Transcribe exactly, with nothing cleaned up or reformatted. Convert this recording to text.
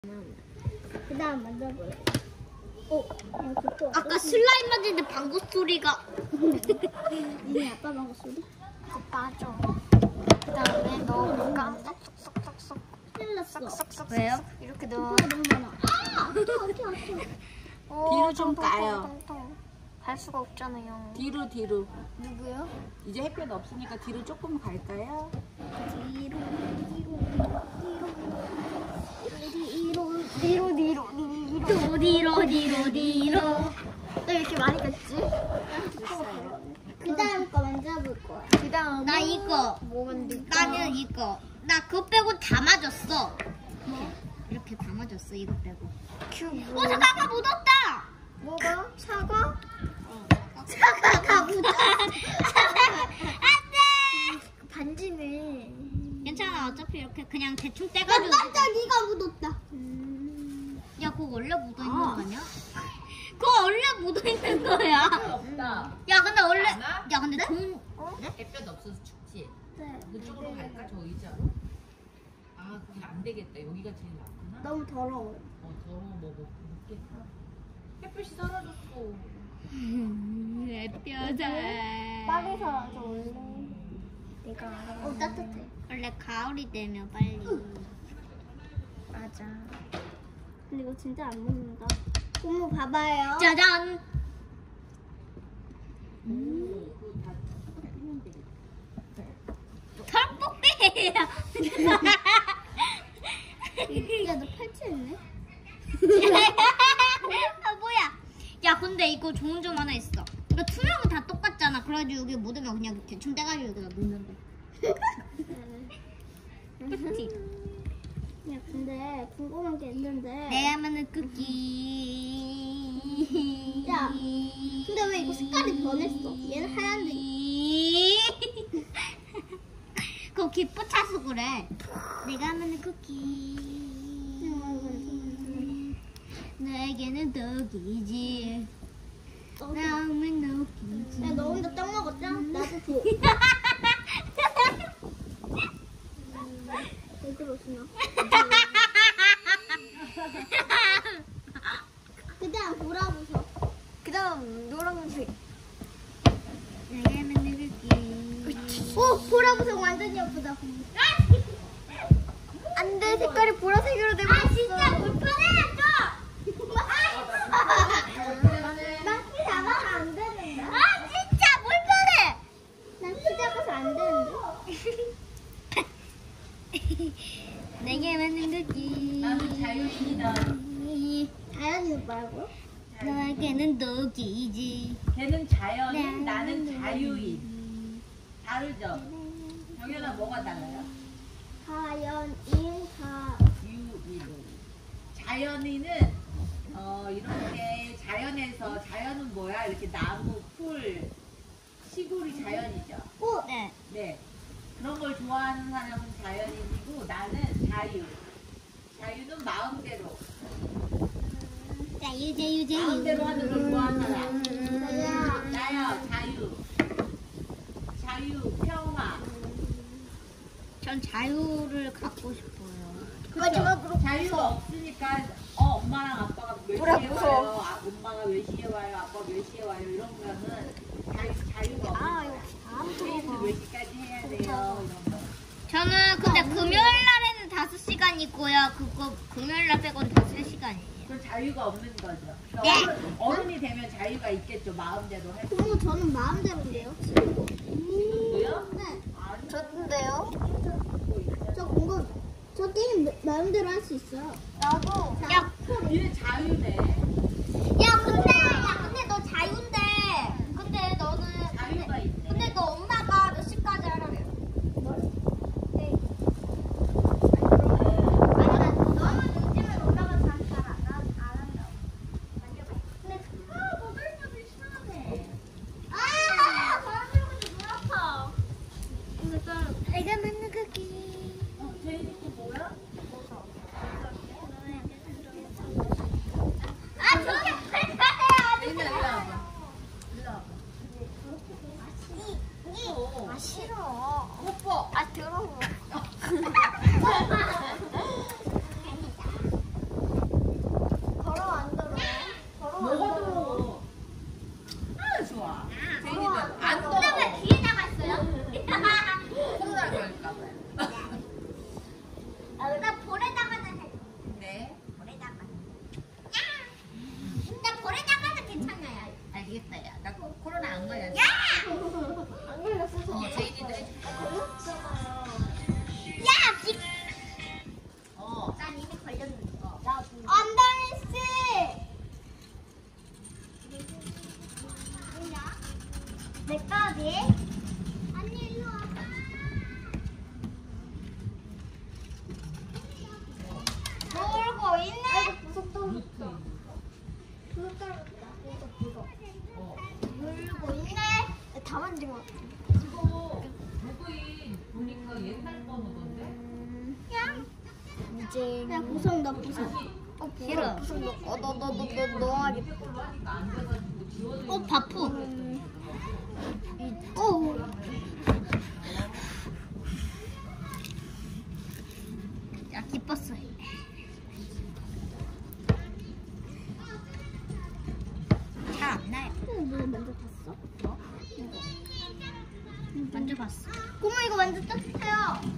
그 다음 만져볼래. 어, 아까 슬라임 만지는데 방구 소리가. 니네 아빠 방구 소리? 빠져. 그 다음에 넣어볼까? 쏙쏙쏙쏙쏙. 큰일 났어. 쏙쏙쏙. 왜요? 이렇게 넣어. 너무 많아. 아! 어깨, 어깨, 어깨. 뒤로 좀 까요. 갈 수가 없잖아요. 뒤로 뒤로. 누구요? 이제 햇볕 없으니까 뒤로 조금 갈까요? 뒤로, 뒤로, 뒤로, 뒤로 뒤로, 뒤로 뒤로 뒤로 뒤로 뒤로. 너 이렇게 많이 갔지? 그 다음 거 만져볼 거야. 그 다음 나 이거. 뭐 만들까? 나는 이거. 나 그거 빼고 다 맞았어. 뭐? 이렇게 다 맞았어, 이거 빼고. 큐 어, 뭐? 사과가 묻었다! 뭐가? 사과? 사과가 묻었어. 안 돼! 반지네. 괜찮아, 어차피 이렇게 그냥 대충 떼가지고. 반짝이가 묻었다. 음. 야, 그거 원래 묻어있는 아. 거 아니야? 그거 원래 묻어있는 거야. 없다. 야, 근데 원래. 않아? 야, 근데 좋은. 햇볕 없어서 춥지. 네. 그쪽으로 갈까 저 의자로? 아 그게 안 되겠다. 여기가 제일 낫구나. 너무 더러워. 어 더러워 먹어. 먹겠다. 햇볕이 사라졌어. 햇볕에. 빨리 사라져 원래. 내가 알아. 어, 따뜻해. 원래 가을이 되면 빨리. 맞아. 근데 이거 진짜 안 묻는다. 고모 봐봐요. 짜잔. 오, 그거 다 하면 되겠다. 털뽕이에요. 야, 너 팔찌했네? 아, 뭐야? 야, 근데 이거 좋은 점 하나 있어. 이거 투명은 다 똑같잖아. 그래가지고 여기 묻으면 그냥 대충 떼가지고 여기다 넣는 거. 그치? 야, 근데 궁금한 게 있는데. 내가 만든 쿠키. 야, 근데 왜 이거 색깔이 변했어? 얘는 하얀데. 그거 기포 차서 그래. 내가 만든 쿠키. 너에게는 떡이지. 나오면 떡이지. 야, 너 혼자 떡 먹었죠? 나도 줘. 왜 그러시나? 그 다음 보라보서. 그 다음 노란색. 내가 만든 쿠키. 오! 보라보석 완전 예쁘다. 안돼 색깔이 보라색으로 되고 아, 있어. 진짜 불편해! 좀! 나 키 잡아서 안 되는데. 아, 진짜 불편해! 난 키 잡아서 안 되는데. 내게 만든 쿠키. 나는 자유인이다. 자연이 말고? 너에게는 떡이지. 걔는 자연인, 네. 나는 자유인. 다르죠? 정연아 뭐가 달라요? 자연인, 자. 유인. 자연인은 어 이렇게 자연에서 자연은 뭐야? 이렇게 나무, 풀, 시골이 자연이죠. 오! 네. 네. 그런 걸 좋아하는 사람은 자연인이고 나는 자유. 자유는 마음대로. 자유, 자유, 자유. 마음대로 하는 걸 좋아하는 사람. 자유야. 나요, 자유. 자유, 평화. 전 자유를 갖고 싶어요. 마지막으로 자유가 없으니까 어 엄마랑 아빠가 몇 뭐라 시에 무서워. 와요? 아, 엄마가 몇 시에 와요? 아빠 몇 시에 와요? 이러면은 자유, 자유가 없는 아 거야. 이거 회의는 몇 시까지 해야 돼요? 이런 거. 저는 근데 금요일 날에는 다섯 시간이고요. 그거 금요일 날 빼고는 다 세 시간이에요. 그건 자유가 없는 거죠. 그러니까 네. 어른, 어른이 되면 자유가 있겠죠. 마음대로 할 수. 그리고 저는 마음대로인데요. 있고요. 네. 아니, 좋던데요? 저 공부 저 게임 마음대로 할 수 있어요. 나도. 야, 얘는 자유네. 야 근데 야 근데 너 자유인데. 근데 너는 자유가 있네. 근데 너 엄마가 몇 시까지 하라래? 네. 너는 요즘에 엄마가 잘안 한다고. 만져봐. 근데 아 거들떠도 이상하네. 아 거들떠도 눈 아파. 내가 만든 쿠키. 어, 제인이 또 뭐야? 아 부서 떨어졌다. 이거 부서. 어. 물고 있네. 다 만진 것 같아. 그거 로그인 보니까 옛날 번호던데? 그냥 이제 그냥 부성 너 부성. 다시 어 싫어. 부성 너. 어너너너너 넣어야겠다. 밑에 걸로 하니까 안 돼가지고 지워져. 어 바프. 오. 야 기뻤어. 잘 안 나요. 뭐 만져봤어? 만져봤어. 고모 이거 완전 따뜻해요.